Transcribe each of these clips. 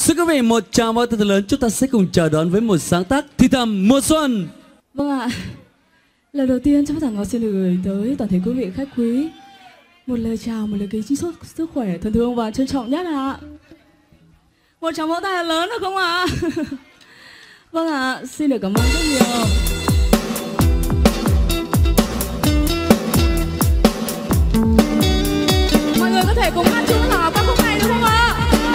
Xin quý vị một tràng pháo tay thật lớn, chúng ta sẽ cùng chào đón với một sáng tác Thì Thầm Mùa Xuân. Vâng ạ, lần đầu tiên Chắc Thằng Ngọc xin được gửi tới toàn thể quý vị khách quý một lời chào, một lời kính chúc sức khỏe thân thương và trân trọng nhất ạ. Một tràng vỗ tay thật lớn được không ạ? Vâng ạ, xin được cảm ơn rất nhiều. Mọi người có thể cùng hát chung với ca khúc này được không ạ?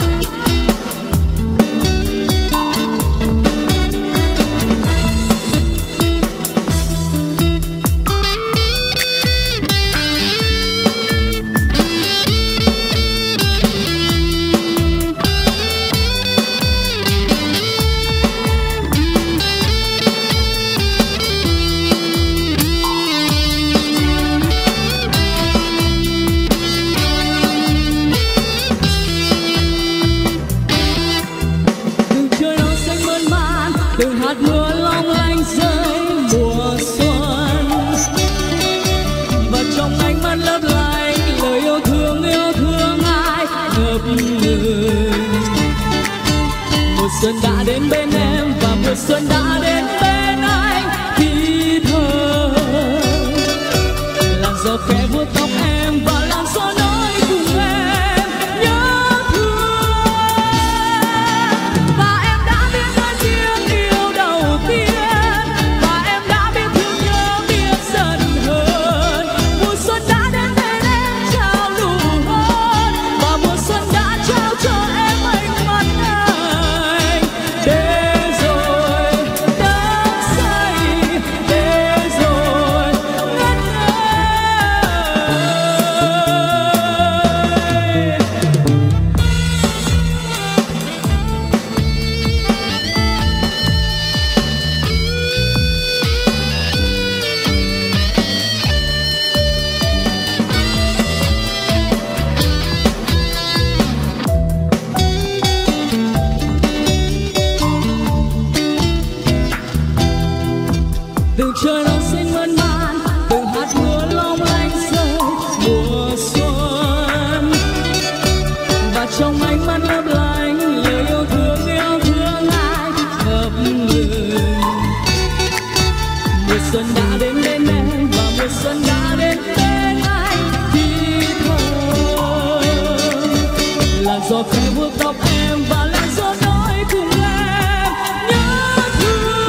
Từng hạt mưa long lanh rơi mùa xuân, và trong ánh mắt lấp lánh lời yêu thương ai ngập ngừng. Mùa xuân đã đến bên em và mùa xuân đã đến bên anh. Thì thầm làn gió khẽ vuốt tóc em và làn gió nói cùng em nhớ thương. Và em đã biết nói tiếng yêu đầu tiên, và em đã biết thương nhớ biết dần hơn. Mùa xuân đã đến bên em trao nụ hôn, và mùa xuân đã trao cho em ánh mắt anh. Để rồi đắm say, để rồi ngất ngây. Từng trời nắng xinh mơn man, từng hạt mưa long lanh rơi mùa xuân, và trong ánh mắt lấp lánh lời yêu thương ai ngập ngừng. Mùa xuân đã đến bên em và mùa xuân đã đến bên anh. Thì thôi làn gió khẽ vuốt tóc em và làn gió nói cùng em nhớ thương.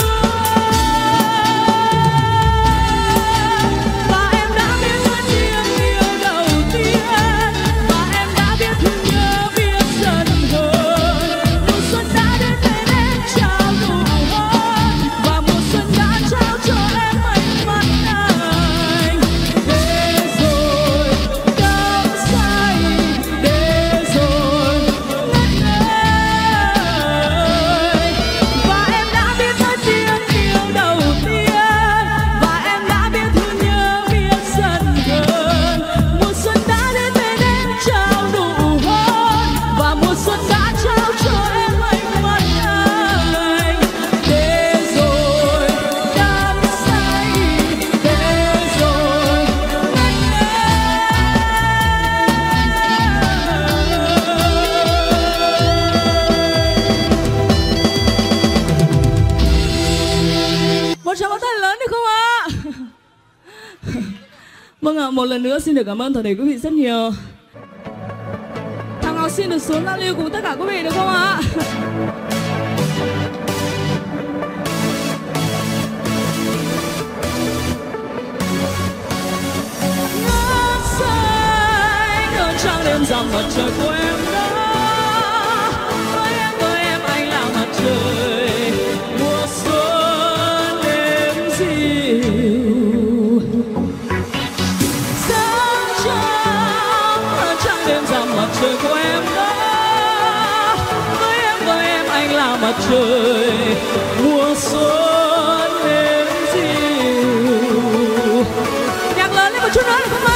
Và em đã biết nói tiếng yêu đầu tiên, và em đã biết thương nhớ biết dần hơn. Mùa xuân đã đến bên em trao nụ hôn, và mùa xuân đã trao cho em ánh mắt anh. Để rồi đắm say, để rồi ngất ngây. Và em đã biết nói tiếng yêu đầu tiên, và em đã biết thương nhớ biết dần hơn. Mùa xuân đã đến bên em trao nụ hôn, và mùa xuân đã trao cho em ánh mắt anh. Để rồi đắm say, để rồi ngất ngây. Một tràng pháo tay lớn được không ạ? Vâng ạ, một lần nữa xin được cảm ơn toàn thể quý vị rất nhiều. Thằng Ngọc xin được xuống giao lưu cùng tất cả quý vị được không ạ? Ngất say ngỡ trăng đêm rằng mặt trời của em đó. Với em anh là mặt trời mùa xuân đêm dịu. Sáng trăng ngỡ trăng đêm rằng mặt trời của em đó. Với em anh là mặt trời mùa xuân đêm dịu. Nhạc lớn lên một chút nữa được không ạ?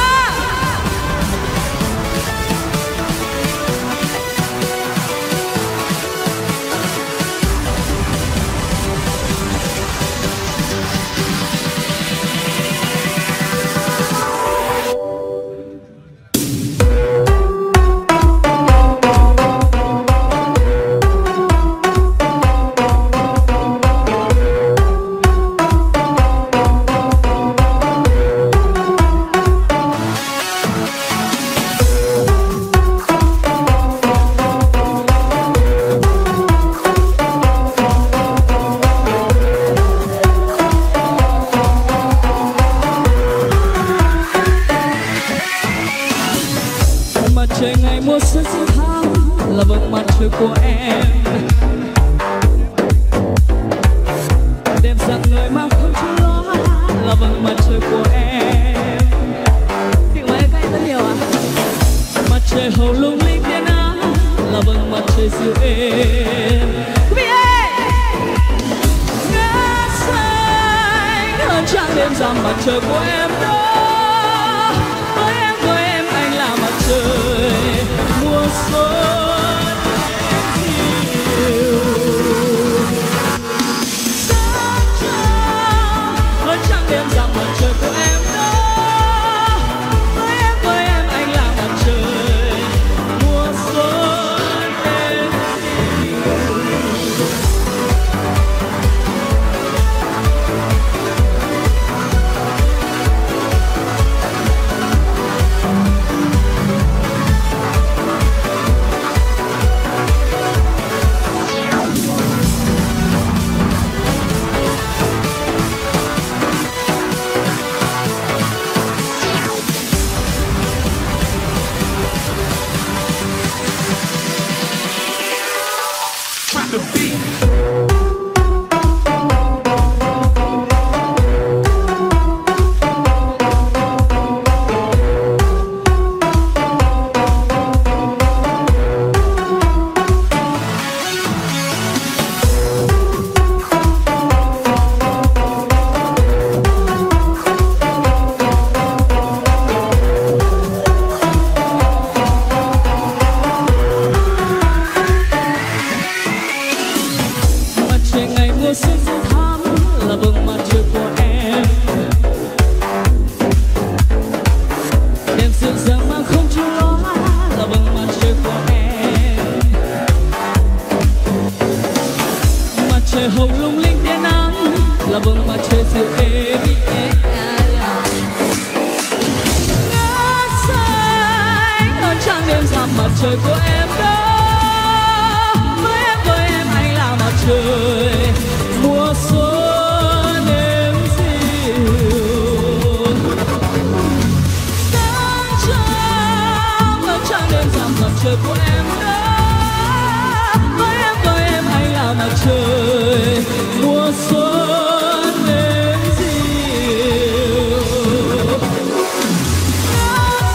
em. Đêm sáng người mà không chút lo là vầng mặt trời của em. Thì mấy cái rất nhiều à? Mặt trời hồng lung linh tiên áng là vầng mặt trời dịu êm. Quý vị ơi! Ngát xanh hơn trăng đêm rằng mặt trời của em đó. Với em anh là mặt trời mùa xuân dịu. Sáng trăng hơn trăng đêm rằng mặt trời của em đó. Với em anh là mặt trời mùa xuân êm dịu. Mùa xuân du thắm là vầng mặt trời của em. Đêm dịu dàng mà không chút lo là vầng mặt trời của em. Mặt trời hồng lung linh tia nắng là vầng mặt trời dịu êm. Ngát xanh hơn trăng đêm rằng mặt trời của em đó. Với em anh là mặt trời mùa xuân êm dịu. Sáng trăng hơn trăng đêm rằng mặt trời của em đó. Với em anh là mặt trời mùa xuân êm dịu. Ngát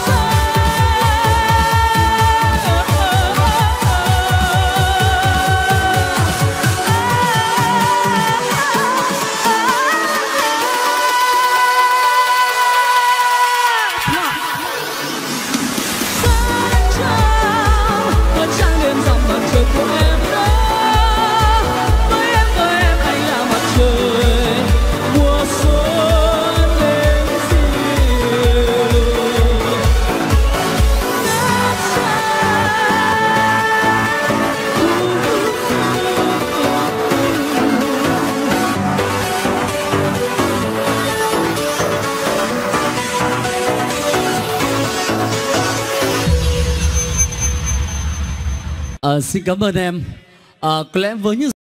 Xin cảm ơn em. Có lẽ với những